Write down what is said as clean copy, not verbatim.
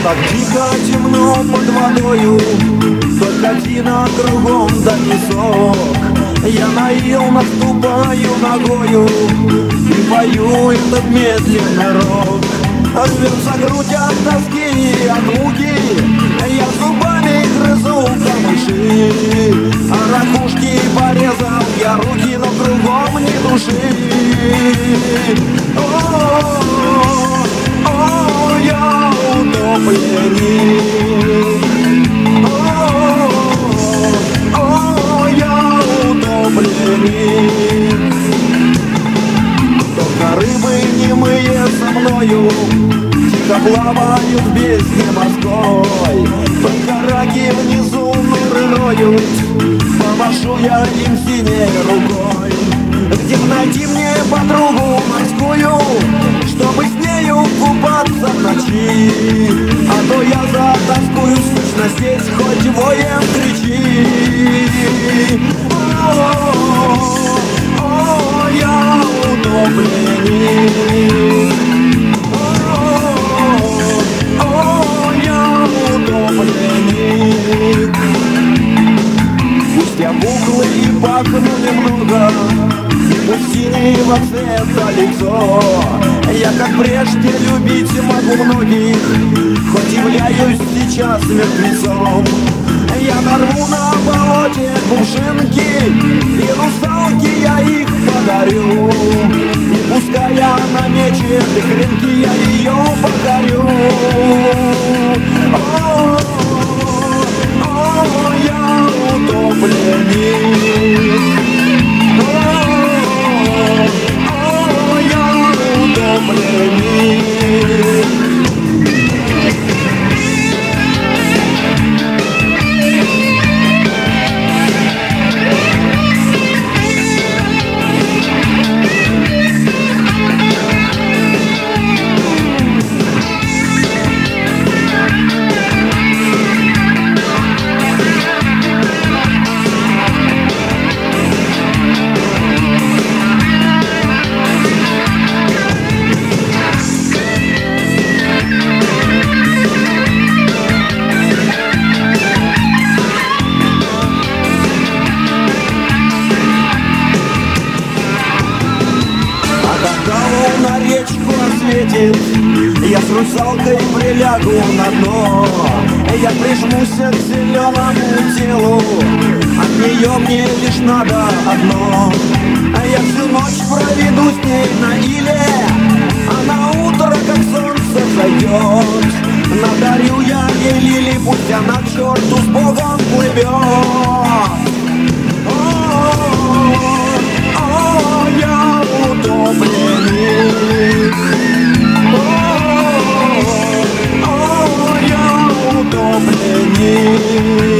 Так тихо, темно под водою, только тина кругом да песок. Я на ил наступаю ногою и пою этот медленный рок. Рвется грудь от тоски и от муки, я зубами грызу камыши. А ракушки порезал я руки, но кругом ни души. О, я утопленник. О, я утопленник. Только рыбы немые со мною тихо плавают в бездне морской. Только раки внизу ныряют, помашу я им синей рукой. Где найти мне подругу морскую, чтобы с нею купаться в ночи? А то я затаскую, слышно здесь хоть воем кричи. О, я утопленник. О, я утопленник. Пусть я пухлый и пахну немного, пусть синего цвета лицо, я как прежде любить могу многих, хоть являюсь сейчас мертвецом. Я нарву на болоте кувшинки, и русалки я их подарю. И пускай она мечет и кринки, я ее покорю. О, я утопленник. О, я утопленник. Я с русалкой прилягу на дно, я прижмусь к зеленому телу, от нее мне лишь надо одно. Я всю ночь проведу с ней на иле, а на утро, как солнце зайдет, надарю я ей лили, пусть она к черту с Богом плывет. О, я утопленник. О, я утопленник.